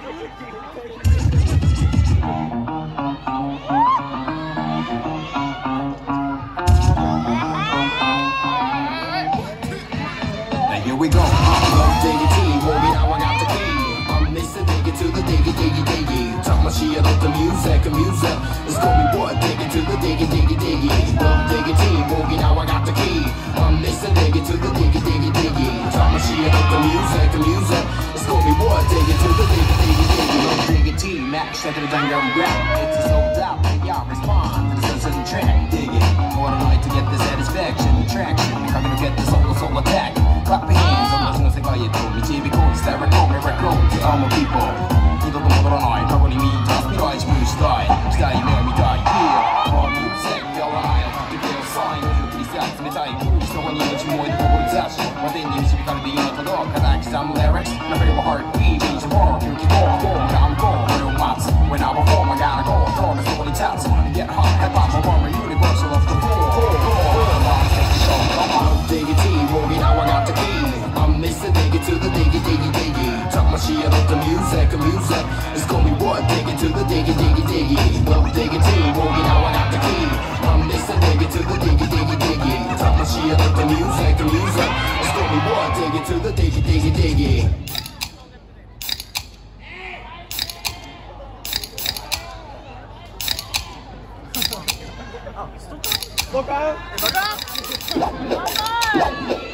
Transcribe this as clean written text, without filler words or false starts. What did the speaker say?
Here we go. Love diggy tea, movie now I got the key. I'm Mr. Diggy to the diggy diggy diggy. Talk my shit up the music. It's call me what? Diggy to the diggy diggy diggy. Love diggy tea, movie now I got the key. I'm Mr. Diggy to the diggy diggy diggy. Talk my shit up the music. It's call me what? Diggy to the diggy diggy diggy. Love diggy tea, max at the jungle rap. It's a sold out, and y'all respond to the sunset track. Dig it. What a night to get the satisfaction, traction. Coming to get the soul attack. Clap your hands 私の世界へと導こう Start record me record to all my people 二度と戻らない過去に見た未来自分次第期待夢を見たい Here For music やらないを振ってくれよサイン振りさ冷たいそこに命燃える志摩天に導かれて今届く固刻む lyrics Nothing but heartbeat Change the world 勇気 go go I'm go 俺を待つ When I perform I gotta go どうかそこに立つ Get hot Hip hop performer universal of the floor Diggy T, movie now I got the key. I'm Mr. Diggy to the diggy diggy diggy. Talk my shit up the music. It's call me what? Diggy to the diggy diggy diggy. Love Diggy T, movie now I got the key. I'm Mr. Diggy to the diggy diggy diggy. Talk my shit up the music. It's call me what? Diggy to the diggy diggy diggy. Look out!